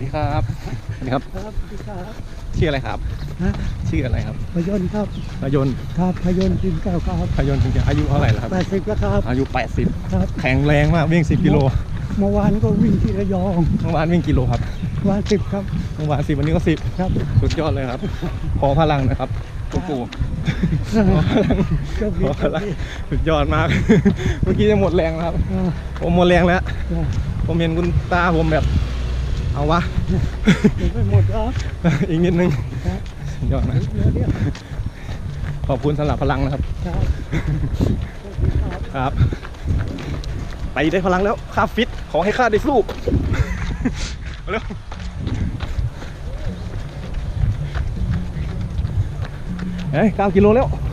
ครับสวัสดีครับครับสวัสดีครับชื่ออะไรครับฮะชื่ออะไรครับพยนต์ครับพยนต์ครับพยนต์ทีมเก้าครับพยนต์ถึงจะอายุเท่าไหร่แล้วครับ 80แล้วครับอายุครับ 80แข็งแรงมากวิ่ง10กิโลเมื่อวานก็วิ่งที่ระยองเมื่อวานวิ่งกิโลครับวัน10ครับเมื่อวาน10วันนี้ก็10 ครับสุดยอดเลยครับขอพลังนะครับปู่ขอพลังสุดยอดมากเมื่อกี้จะหมดแรงแล้วครับผมหมดแรงแล้วผมเห็นคุณตาผมแบบเอาวะไม่หมดครับอีกนิดนึงสุดยอดนะขอบคุณสำหรับพลังนะครับครับไปได้พลังแล้วข้าฟิตขอให้ข้าได้สู้เร็ว9 กิโลแล้ว